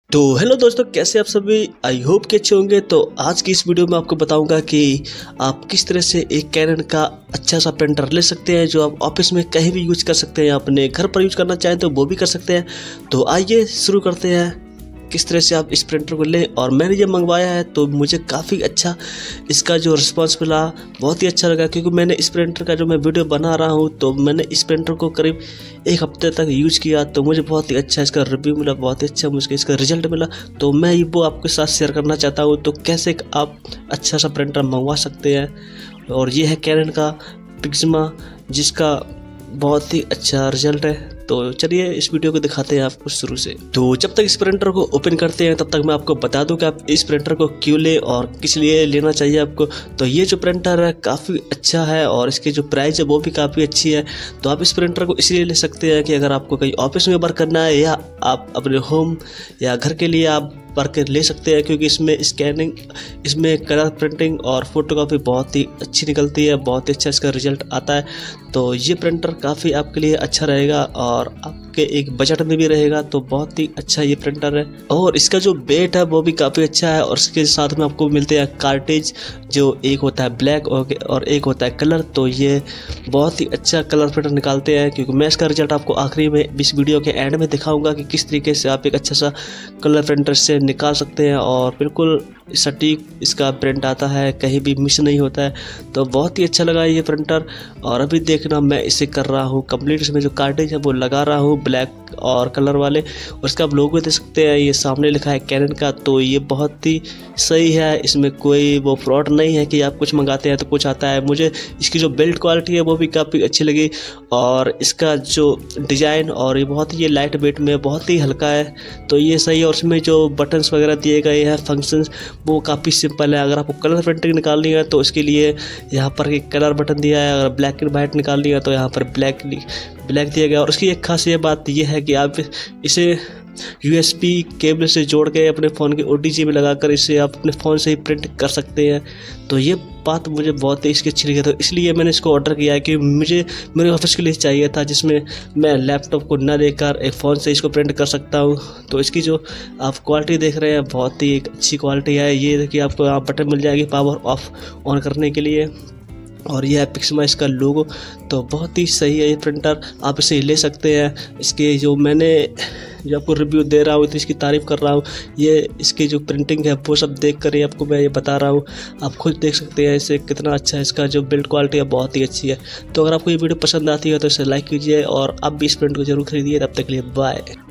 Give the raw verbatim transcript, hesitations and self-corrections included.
तो हेलो दोस्तों, कैसे आप सभी। आई होप कि अच्छे होंगे। तो आज की इस वीडियो में आपको बताऊंगा कि आप किस तरह से एक कैनन का अच्छा सा प्रिंटर ले सकते हैं जो आप ऑफिस में कहीं भी यूज कर सकते हैं, अपने घर पर यूज करना चाहें तो वो भी कर सकते हैं। तो आइए शुरू करते हैं किस तरह से आप इस प्रिंटर को लें। और मैंने ये मंगवाया है तो मुझे काफ़ी अच्छा इसका जो रिस्पांस मिला, बहुत ही अच्छा लगा, क्योंकि मैंने इस प्रिंटर का जो मैं वीडियो बना रहा हूँ तो मैंने इस प्रिंटर को करीब एक हफ्ते तक यूज किया, तो मुझे बहुत ही अच्छा इसका रिव्यू मिला, बहुत ही अच्छा मुझे इसका रिजल्ट मिला। तो मैं ये वो आपके साथ शेयर करना चाहता हूँ। तो कैसे आप अच्छा सा प्रिंटर मंगवा सकते हैं, और ये है कैनन का पिक्समा, जिसका बहुत ही अच्छा रिजल्ट है। तो चलिए इस वीडियो को दिखाते हैं आपको शुरू से। तो जब तक इस प्रिंटर को ओपन करते हैं तब तक मैं आपको बता दूं कि आप इस प्रिंटर को क्यों ले और किस लिए लेना चाहिए आपको। तो ये जो प्रिंटर है काफ़ी अच्छा है और इसकी जो प्राइस है वो भी काफ़ी अच्छी है। तो आप इस प्रिंटर को इसलिए ले सकते हैं कि अगर आपको कहीं ऑफिस में वर्क करना है या आप अपने होम या घर के लिए आप वर्क ले सकते हैं, क्योंकि इसमें स्कैनिंग, इसमें कलर प्रिंटिंग और फोटोकॉपी बहुत ही अच्छी निकलती है, बहुत ही अच्छा इसका रिजल्ट आता है। तो ये प्रिंटर काफ़ी आपके लिए अच्छा रहेगा और आपके एक बजट में भी रहेगा। तो बहुत ही अच्छा ये प्रिंटर है। और इसका जो वेट है वो भी काफ़ी अच्छा है, और इसके साथ में आपको मिलते हैं कार्टेज, जो एक होता है ब्लैक और एक होता है कलर। तो ये बहुत ही अच्छा कलर प्रिंटर निकालते हैं, क्योंकि मैं इसका रिजल्ट आपको आखिरी में इस वीडियो के एंड में दिखाऊंगा कि किस तरीके से आप एक अच्छा सा कलर प्रिंटर से निकाल सकते हैं और बिल्कुल सटीक इसका प्रिंट आता है, कहीं भी मिस नहीं होता है। तो बहुत ही अच्छा लगा ये प्रिंटर। और अभी देखना मैं इसे कर रहा हूँ कंप्लीट, इसमें जो कार्टेज है वो लगा रहा हूँ ब्लैक और कलर वाले, और इसका आप लोगो देख सकते हैं, ये सामने लिखा है कैनन का। तो ये बहुत ही सही है, इसमें कोई वो फ्रॉड नहीं है कि आप कुछ मंगाते हैं तो कुछ आता है। मुझे इसकी जो बिल्ड क्वालिटी है वो भी काफ़ी अच्छी लगी, और इसका जो डिज़ाइन और ये बहुत ही लाइट वेट में बहुत ही हल्का है, तो ये सही है। और इसमें जो बटन्स वगैरह दिए गए हैं फंक्शंस वो काफ़ी सिंपल है। अगर आपको कलर प्रिंटिंग निकालनी है तो इसके लिए यहाँ पर एक कलर बटन दिया है, अगर ब्लैक एंड वाइट निकालनी है तो यहाँ पर ब्लैक ब्लैक दिया गया। और उसकी एक खास ये बात ये है कि आप इसे यूएसबी केबल से जोड़ के अपने फ़ोन के ओटीजी में लगाकर इसे आप अपने फ़ोन से ही प्रिंट कर सकते हैं। तो ये बात मुझे बहुत ही इसकी अच्छी लगी, तो इसलिए मैंने इसको ऑर्डर किया है कि मुझे मेरे ऑफिस के लिए चाहिए था, जिसमें मैं लैपटॉप को ना लेकर एक फ़ोन से इसको प्रिंट कर सकता हूँ। तो इसकी जो आप क्वालिटी देख रहे हैं बहुत ही एक अच्छी क्वालिटी है। ये देखिए आपको यहाँ बटन मिल जाएगी पावर ऑफ ऑन करने के लिए, और यह है पिक्समा इसका लोगो। तो बहुत ही सही है ये प्रिंटर, आप इसे ले सकते हैं। इसके जो मैंने जो आपको रिव्यू दे रहा हूँ तो इसकी तारीफ़ कर रहा हूँ, ये इसकी जो प्रिंटिंग है वो सब देख कर ही आपको मैं ये बता रहा हूँ। आप खुद देख सकते हैं इसे कितना अच्छा है, इसका जो बिल्ड क्वालिटी है बहुत ही अच्छी है। तो अगर आपको ये वीडियो पसंद आती है तो इसे लाइक कीजिए, और आप भी इस प्रिंट को जरूर खरीदिए। तब तक के लिए बाय।